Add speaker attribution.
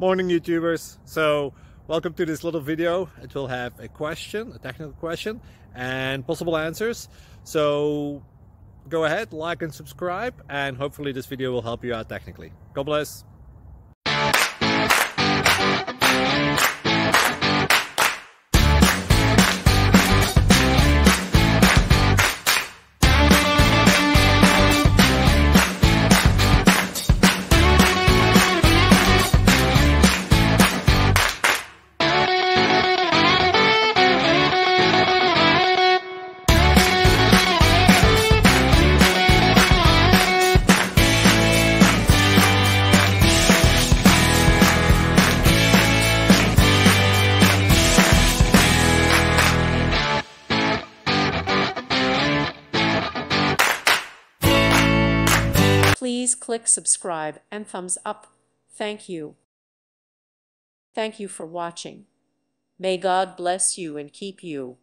Speaker 1: Morning YouTubers. So welcome to this little video. It will have a question, a technical question, and possible answers. So go ahead, like and subscribe, and hopefully this video will help you out technically. God bless.
Speaker 2: Please click subscribe and thumbs up. Thank you. Thank you for watching. May God bless you and keep you.